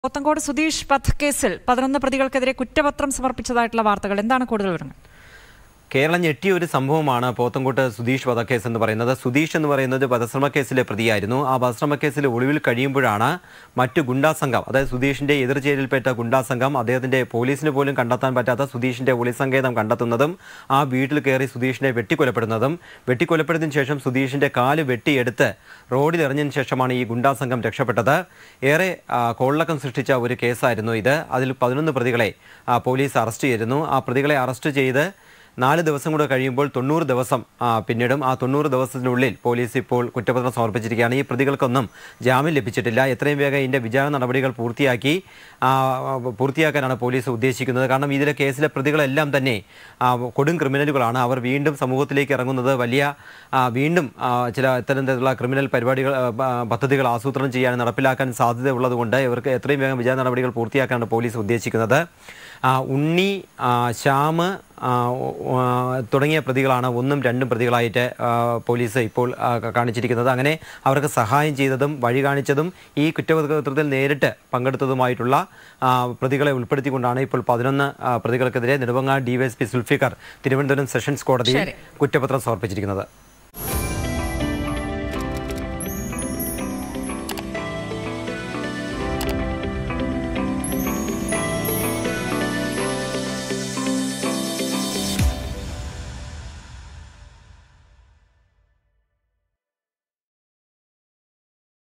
പോത്തങ്കോട് സുധീഷ് വധക്കേസിൽ 11 പ്രതികൾക്കെതിരെ കുറ്റപത്രം സമർപ്പിച്ചതായിട്ടുള്ള വാർത്തകൾ എന്താണ് കൂടുതൽ വിവരങ്ങൾ? കേരളം ഞെട്ടിയ ഒരു സംഭവമാണ് പോത്തങ്കോട്ട് സുധീഷ് വധക്കേസ് എന്ന് പറയുന്നത്. സുധീഷ് എന്ന് പറയുന്നത് വധശ്രമക്കേസിലെ പ്രതിയായിരുന്നു. ആ വധശ്രമക്കേസിൽ ഒളിവിൽ കഴിയുമ്പോഴാണ് മറ്റു ഗുണ്ടാസംഘം, അതായത് സുധീഷിന്റെ എതിർചേരിയിൽപ്പെട്ട ഗുണ്ടാസംഘം അദ്ദേഹത്തിന്റെ പോലീസിന് പോലും കണ്ടെത്താൻ പറ്റാത്ത സുധീഷിന്റെ ഒളിസങ്കേതം കണ്ടെത്തുന്നതും ആ വീട്ടിൽ കയറി സുധീഷിനെ വെട്ടിക്കൊലപ്പെടുന്നതും, വെട്ടിക്കൊലപ്പെടുന്നതിന് ശേഷം സുധീഷിന്റെ കാല് വെട്ടിയെടുത്ത് റോഡിൽ എറിഞ്ഞതിന് ശേഷമാണ് ഈ ഗുണ്ടാസംഘം രക്ഷപ്പെട്ടത്. ഏറെ കോളിളക്കം സൃഷ്ടിച്ച ഒരു കേസായിരുന്നു ഇത്. അതിൽ 11 പ്രതികളെ പോലീസ് അറസ്റ്റ് ചെയ്തിരുന്നു. ആ പ്രതികളെ അറസ്റ്റ് ചെയ്ത് 4 ദിവസം കൂടെ കഴിയുമ്പോൾ 90 ദിവസം പിന്നീടും ആ 90 ദിവസത്തിനുള്ളിൽ പോലീസ് ഇപ്പോൾ കുറ്റപത്രം സമർപ്പിച്ചിരിക്കുകയാണ്. ഈ പ്രതികൾക്കൊന്നും ജാമ്യം ലഭിച്ചിട്ടില്ല. എത്രയും വേഗം ഇതിൻ്റെ വിചാരണ നടപടികൾ പൂർത്തിയാക്കാനാണ് പോലീസ് ഉദ്ദേശിക്കുന്നത്. കാരണം ഇതിലെ കേസിലെ പ്രതികളെല്ലാം തന്നെ കൊടും ക്രിമിനലുകളാണ്. അവർ വീണ്ടും സമൂഹത്തിലേക്ക് ഇറങ്ങുന്നത് വീണ്ടും ചില ഇത്തരത്തിലുള്ള ക്രിമിനൽ പദ്ധതികൾ ആസൂത്രണം ചെയ്യാൻ നടപ്പിലാക്കാൻ സാധ്യത ഉള്ളതുകൊണ്ട് ഇവർക്ക് എത്രയും വേഗം വിചാരണ നടപടികൾ പൂർത്തിയാക്കാനാണ് പോലീസ് ഉദ്ദേശിക്കുന്നത്. ഉണ്ണി, ശ്യാമ് തുടങ്ങിയ പ്രതികളാണ് 1ഉം 2ഉം പ്രതികളായിട്ട് പോലീസ് ഇപ്പോൾ കാണിച്ചിരിക്കുന്നത്. അങ്ങനെ അവർക്ക് സഹായം ചെയ്തതും വഴി കാണിച്ചതും ഈ കുറ്റപത്രത്തിൽ നേരിട്ട് പങ്കെടുത്തതുമായിട്ടുള്ള പ്രതികളെ ഉൾപ്പെടുത്തിക്കൊണ്ടാണ് ഇപ്പോൾ 11 പ്രതികൾക്കെതിരെ നെടുമങ്ങാട് ഡിവൈഎസ്പി സുൽഫിക്കർ തിരുവനന്തപുരം സെഷൻസ് കോടതിയിൽ കുറ്റപത്രം സമർപ്പിച്ചിരിക്കുന്നത്.